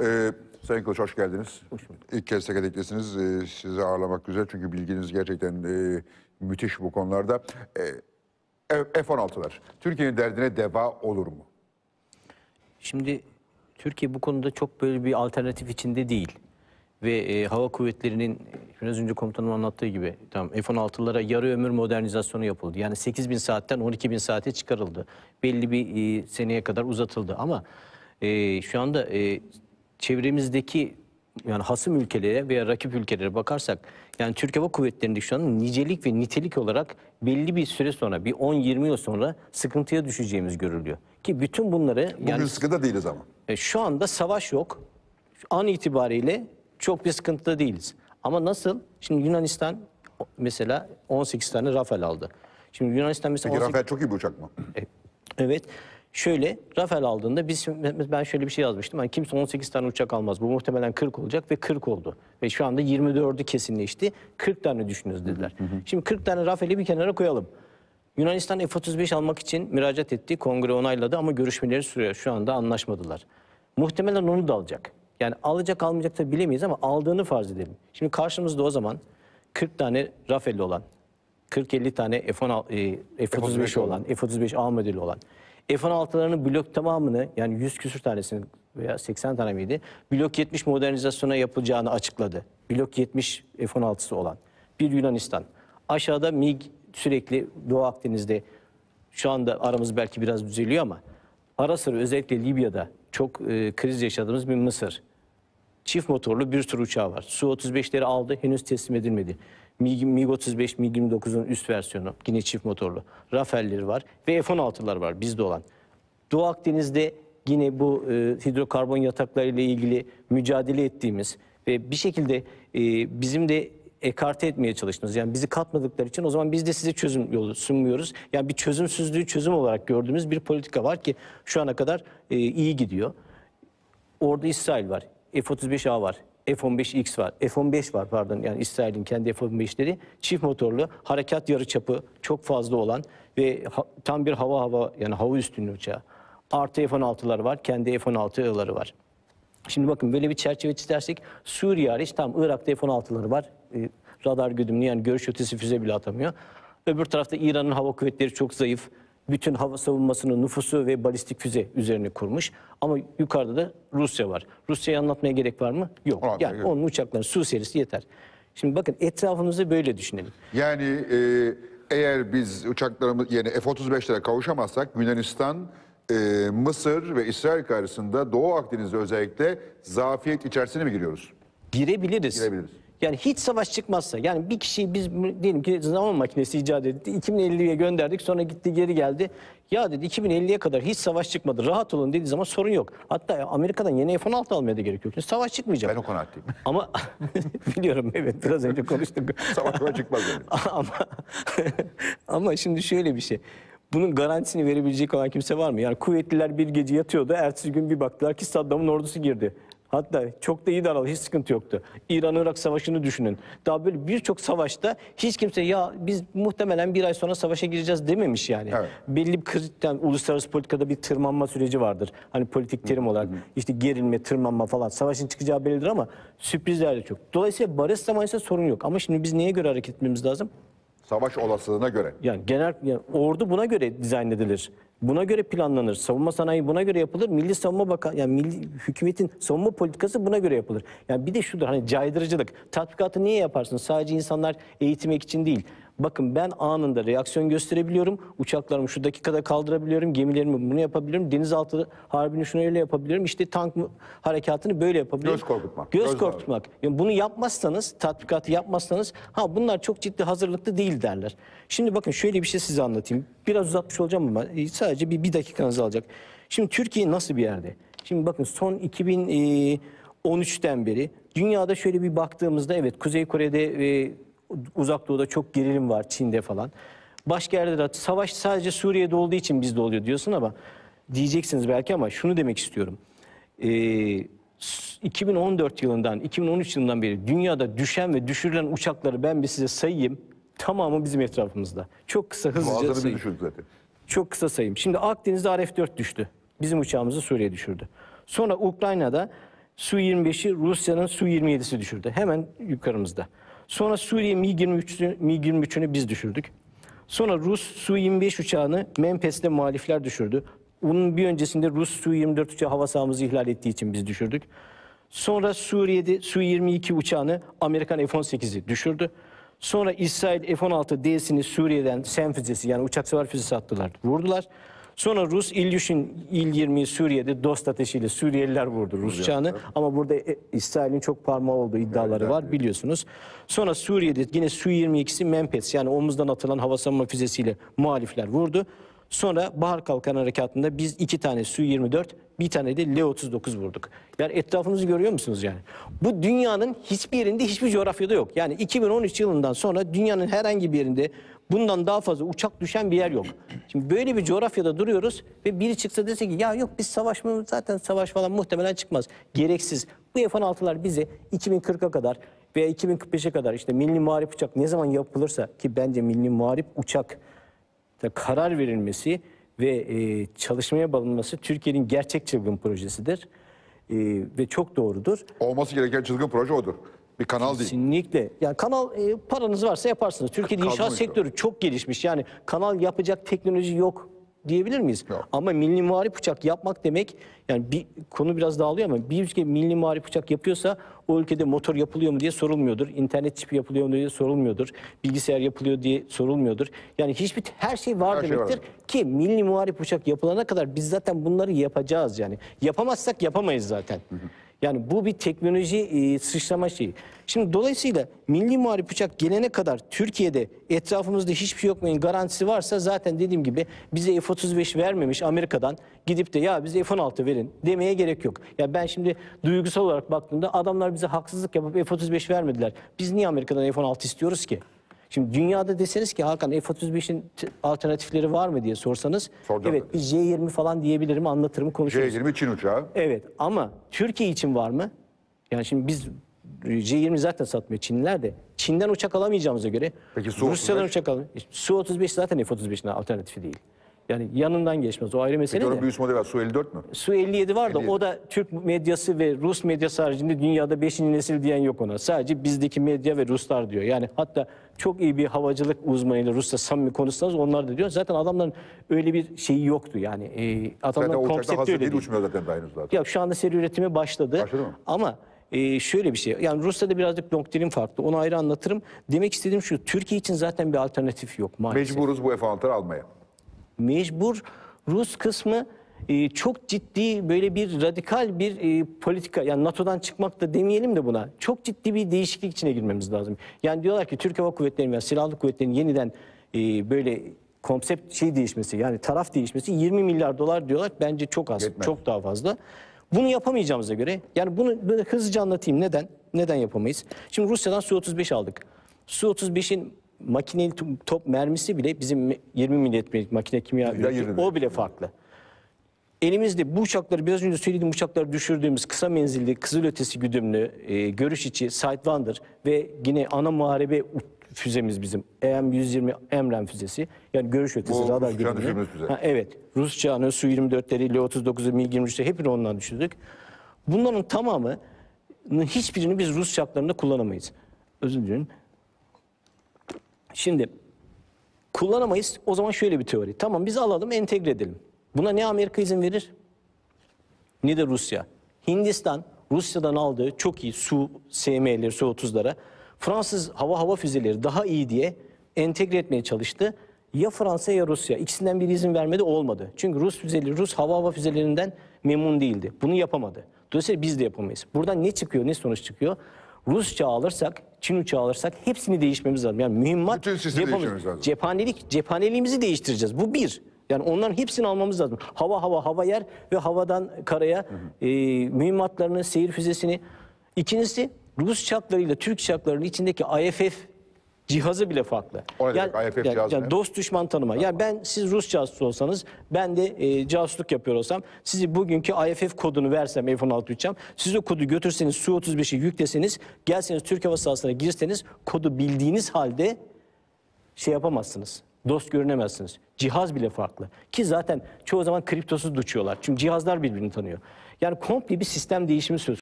Sayın Kılıç hoş geldiniz. İlk kez Tekedek'tesiniz. Sizi ağırlamak güzel çünkü bilginiz gerçekten müthiş bu konularda. F-16'lar Türkiye'nin derdine deva olur mu? Şimdi Türkiye bu konuda çok böyle bir alternatif içinde değil. Ve hava kuvvetlerinin biraz önce komutanım anlattığı gibi tamam, F-16'lara yarı ömür modernizasyonu yapıldı. Yani 8.000 saatten 12.000 saate çıkarıldı. Belli bir seneye kadar uzatıldı ama şu anda çevremizdeki yani hasım ülkelere veya rakip ülkelere bakarsak yani Türk Hava Kuvvetleri'nde şu an nicelik ve nitelik olarak belli bir süre sonra bir 10-20 yıl sonra sıkıntıya düşeceğimiz görülüyor. Ki bütün bunları Bugün sıkıntı değiliz ama. Şu anda savaş yok. An itibariyle çok bir sıkıntıda değiliz. Ama nasıl? Şimdi Yunanistan mesela 18 tane Rafale aldı. Şimdi Yunanistan mesela... Peki Rafale çok iyi bir uçak mı? Evet. Şöyle Rafale aldığında ben şöyle bir şey yazmıştım. Yani kimse 18 tane uçak almaz. Bu muhtemelen 40 olacak ve 40 oldu. Ve şu anda 24'ü kesinleşti. 40 tane düşünüyoruz dediler. Şimdi 40 tane Rafale'i bir kenara koyalım. Yunanistan F-35 almak için müracaat etti. Kongre onayladı ama görüşmeleri sürüyor. Şu anda anlaşmadılar. Muhtemelen onu da alacak. Yani alacak almayacak da bilemeyiz ama aldığını farz edelim. Şimdi karşımızda o zaman 40 tane Rafale olan, 40-50 tane F-35 olan, F-35A modeli olan, F-16'larının blok tamamını yani 100 küsür tanesini veya 80 tane miydi? Blok 70 modernizasyona yapılacağını açıkladı. Blok 70 F-16'sı olan bir Yunanistan. Aşağıda MiG sürekli Doğu Akdeniz'de şu anda aramız belki biraz düzeliyor ama ara sıra özellikle Libya'da çok kriz yaşadığımız bir Mısır. Çift motorlu bir sürü uçağı var. Su-35'leri aldı, henüz teslim edilmedi. MiG-35, MiG-29'un üst versiyonu, yine çift motorlu. Rafale'leri var ve F-16'lar var bizde olan. Doğu Akdeniz'de yine bu hidrokarbon yataklarıyla ilgili mücadele ettiğimiz ve bir şekilde bizim de ekarte etmeye çalıştınız. Yani bizi katmadıkları için o zaman biz de size çözüm yolu sunmuyoruz. Yani bir çözümsüzlüğü çözüm olarak gördüğümüz bir politika var ki şu ana kadar iyi gidiyor. Orada İsrail var, F-35A var, F-15X var, F-15 var pardon yani İsrail'in kendi F-15'leri çift motorlu harekat yarıçapı çok fazla olan ve tam bir hava üstünlüğü uçağı. Artı F-16'lar var, kendi F-16'ları var. Şimdi bakın böyle bir çerçeve çizersek Suriye hariç tam Irak'ta F-16'ları var. Radar güdümlü yani görüş ötesi füze bile atamıyor. Öbür tarafta İran'ın hava kuvvetleri çok zayıf. Bütün hava savunmasının nüfusu ve balistik füze üzerine kurmuş. Ama yukarıda da Rusya var. Rusya'yı anlatmaya gerek var mı? Yok. Yani onun uçakları Su serisi yeter. Şimdi bakın etrafımızı böyle düşünelim. Yani eğer biz uçaklarımız yani F-35'lere kavuşamazsak Yunanistan, Mısır ve İsrail karşısında Doğu Akdeniz'de özellikle zafiyet içerisine mi giriyoruz? Girebiliriz. Girebiliriz. Yani hiç savaş çıkmazsa yani bir kişiyi biz diyelim ki zaman makinesi icat etti. 2050'ye gönderdik sonra gitti geri geldi. Ya dedi 2050'ye kadar hiç savaş çıkmadı. Rahat olun dediği zaman sorun yok. Hatta Amerika'dan yeni F-16 almaya da gerek yok. Savaş çıkmayacak. Ben o kanaatteyim. Ama biliyorum evet biraz önce konuştuk. Savaş çıkmaz yani. ama şimdi şöyle bir şey. Bunun garantisini verebilecek olan kimse var mı? Yani kuvvetliler bir gece yatıyordu. Ertesi gün bir baktılar ki Saddam'ın ordusu girdi. Hatta çok da iyi daralı, hiç sıkıntı yoktu. İran-Irak savaşını düşünün. Daha böyle birçok savaşta hiç kimse ya biz muhtemelen bir ay sonra savaşa gireceğiz dememiş yani. Evet. Belli bir yani, uluslararası politikada bir tırmanma süreci vardır. Hani politik terim olarak işte gerilme, tırmanma falan. Savaşın çıkacağı bellidir ama sürprizler de çok. Dolayısıyla barış zamanı ise sorun yok. Ama şimdi biz neye göre hareket etmemiz lazım? Savaş olasılığına göre. Yani ordu buna göre dizayn edilir. Buna göre planlanır. Savunma sanayi buna göre yapılır. Milli Savunma Bakanı yani hükümetin savunma politikası buna göre yapılır. Yani bir de şudur hani caydırıcılık. Tatbikatı niye yaparsın? Sadece insanlar eğitmek için değil. Bakın ben anında reaksiyon gösterebiliyorum. Uçaklarımı şu dakikada kaldırabiliyorum. Gemilerimi bunu yapabiliyorum. Denizaltı harbini şunu öyle yapabiliyorum. İşte tank harekatını böyle yapabiliyorum. Göz korkutmak. Göz korkutmak. Yani bunu yapmazsanız, tatbikatı yapmazsanız bunlar çok ciddi hazırlıklı değil derler. Şimdi bakın şöyle bir şey size anlatayım. Biraz uzatmış olacağım ama sadece bir dakikanızı alacak. Şimdi Türkiye nasıl bir yerde? Şimdi bakın son 2013'ten beri dünyada şöyle bir baktığımızda evet Kuzey Kore'de Uzak Doğu'da çok gerilim var, Çin'de falan. Başka yerde de savaş sadece Suriye'de olduğu için bizde oluyor diyorsun ama diyeceksiniz belki ama şunu demek istiyorum. 2014 yılından, 2013 yılından beri dünyada düşen ve düşürülen uçakları ben bir size sayayım. Tamamı bizim etrafımızda. Çok kısa hızlıca sayayım. Zaten. Çok kısa sayayım. Şimdi Akdeniz'de RF-4 düştü. Bizim uçağımızı Suriye düşürdü. Sonra Ukrayna'da Su-25'i Rusya'nın Su-27'si düşürdü. Hemen yukarımızda. Sonra Suriye MiG-23'ünü biz düşürdük. Sonra Rus Su-25 uçağını Mempes'te muhalifler düşürdü. Onun bir öncesinde Rus Su-24 uçağı hava sahamızı ihlal ettiği için biz düşürdük. Sonra Suriye'de Su-22 uçağını Amerikan F-18'i düşürdü. Sonra İsrail F-16D'sini Suriye'den SEM füzesi yani uçak savar füzesi attılar, vurdular. Sonra Rus İlyushin İl-20'yi Suriye'de dost ateşiyle Suriyeliler vurdu Rus uçağını. Ama burada İsrail'in çok parmağı olduğu iddiaları var biliyorsunuz. Sonra Suriye'de yine Su-22'si Mempes yani omuzdan atılan hava savunma füzesiyle muhalifler vurdu. Sonra Bahar Kalkan Harekatı'nda biz 2 tane Su-24, bir tane de L-39 vurduk. Yani etrafınızı görüyor musunuz yani? Bu dünyanın hiçbir yerinde, hiçbir coğrafyada yok. Yani 2013 yılından sonra dünyanın herhangi bir yerinde bundan daha fazla uçak düşen bir yer yok. Şimdi böyle bir coğrafyada duruyoruz ve biri çıksa dese ki ya yok biz savaşmıyoruz, zaten savaş falan muhtemelen çıkmaz. Gereksiz. Bu F-16'lar bize 2040'a kadar veya 2045'e kadar işte milli muharip uçak ne zaman yapılırsa ki bence milli muharip uçak karar verilmesi ve çalışmaya alınması Türkiye'nin gerçek çılgın projesidir. Ve çok doğrudur. Olması gereken çılgın proje odur. Bir kanal değil. Kesinlikle. Yani kanal paranız varsa yaparsınız. Türkiye'de inşaat Kalmamış sektörü çok gelişmiş. Yani kanal yapacak teknoloji yok diyebilir miyiz? Yok. Ama milli muharip uçak yapmak demek yani bir konu biraz dağılıyor ama bir ülke milli muharip uçak yapıyorsa o ülkede motor yapılıyor mu diye sorulmuyordur. İnternet çipi yapılıyor mu diye sorulmuyordur. Bilgisayar yapılıyor diye sorulmuyordur. Yani her şey var Her şey demektir var. ki milli muharip uçak yapılana kadar biz zaten bunları yapacağız yani. Yapamazsak yapamayız zaten. Yani bu bir teknoloji sıçrama şeyi. Şimdi dolayısıyla milli muharip uçak gelene kadar Türkiye'de etrafımızda hiçbir şey yokmayın garantisi varsa zaten dediğim gibi bize F-35 vermemiş Amerika'dan gidip de ya bize F-16 verin demeye gerek yok. Ya ben şimdi duygusal olarak baktığımda adamlar bize haksızlık yapıp F-35 vermediler. Biz niye Amerika'dan F-16 istiyoruz ki? Şimdi dünyada deseniz ki Hakan F-35'in alternatifleri var mı diye sorsanız Soracağım evet bir J-20 falan diyebilirim anlatırım konuşuruz. J-20 Çin uçağı. Evet ama Türkiye için var mı? Yani şimdi biz J-20 zaten satmıyor Çinliler de. Çin'den uçak alamayacağımıza göre Peki Su-35? Rusya'dan uçak alalım. Su-35 zaten F-35'in alternatifi değil. Yani yanından geçmez o ayrı mesele Peki onun de. bir üst modeli var. Su-54 mü? Su-57 var da 57. o da Türk medyası ve Rus medyası haricinde dünyada 5. nesil diyen yok ona. Sadece bizdeki medya ve Ruslar diyor. Yani hatta çok iyi bir havacılık uzmanıyla Rus'la samimi konuşsanız onlar da diyor. Zaten adamların öyle bir şeyi yoktu yani. Zaten Adamların o uçakta konsepti hazır öyle değil değil. uçmuyor zaten daha henüz zaten. Ya şu anda seri üretime başladı. Başladı mı? Ama şöyle bir şey. Yani Rusya'da birazcık doktrin farklı. Onu ayrı anlatırım. Demek istediğim şu. Türkiye için zaten bir alternatif yok maalesef. Mecburuz bu F-16'ları almaya. Mecbur. Rus kısmı çok ciddi böyle bir radikal bir politika yani NATO'dan çıkmak da demeyelim de buna çok ciddi bir değişiklik içine girmemiz lazım. Yani diyorlar ki Türk Hava Kuvvetleri'nin veya silahlı kuvvetlerin yeniden böyle konsept değişmesi yani taraf değişmesi 20 milyar dolar diyorlar. Bence çok az. Yetmez. Çok daha fazla. Bunu yapamayacağımıza göre yani bunu böyle hızlıca anlatayım. Neden yapamayız? Şimdi Rusya'dan Su-35 aldık. Su-35'in makineli top mermisi bile bizim 20 milimetrelik makine kimya üretiyor. O bile farklı. Elimizde bu uçakları biraz önce söylediğim uçakları düşürdüğümüz kısa menzilli kızılötesi güdümlü görüş içi Sidewinder ve yine ana muharebe füzemiz bizim EM-120 Emren füzesi. Yani görüş ötesi Bu radar Rus uçağını güdümlü. düşürdüğümüz füze. Evet. Rus uçağını Su-24'leri, L-39'u, MiG-23'leri hepini ondan düşürdük. Bunların tamamı hiçbirini biz Rus uçaklarında kullanamayız. Özür dilerim. Şimdi kullanamayız. O zaman şöyle bir teori. Tamam biz alalım entegre edelim. Buna ne Amerika izin verir ne de Rusya. Hindistan Rusya'dan aldığı çok iyi Su-SM'leri, Su-30'lara Fransız hava füzeleri daha iyi diye entegre etmeye çalıştı. Ya Fransa ya Rusya. İkisinden biri izin vermedi olmadı. Çünkü Rus hava füzelerinden memnun değildi. Bunu yapamadı. Dolayısıyla biz de yapamayız. Buradan ne çıkıyor, ne sonuç çıkıyor? Rus uçağı alırsak, Çin uçağı alırsak hepsini değişmemiz lazım. Yani mühimmat Bütün sistemi değiştirmemiz lazım. Cephaneliğimizi değiştireceğiz. Bu bir. Yani onların hepsini almamız lazım. Hava yer ve havadan karaya mühimmatlarını, seyir füzesini. İkincisi Rus uçaklarıyla Türk uçaklarının içindeki IFF cihazı bile farklı. O ne demek? IFF cihazı ne? dost düşman tanıma. Yani ben siz Rus casusu olsanız ben de casusluk yapıyor olsam sizi bugünkü IFF kodunu versem F-16 uçağım. Siz o kodu götürseniz Su-35'i yükleseniz gelseniz Türk hava sahasına girseniz kodu bildiğiniz halde yapamazsınız. Dost görünemezsiniz. Cihaz bile farklı. Ki zaten çoğu zaman kriptosuz uçuyorlar. Çünkü cihazlar birbirini tanıyor. Yani komple bir sistem değişimi söz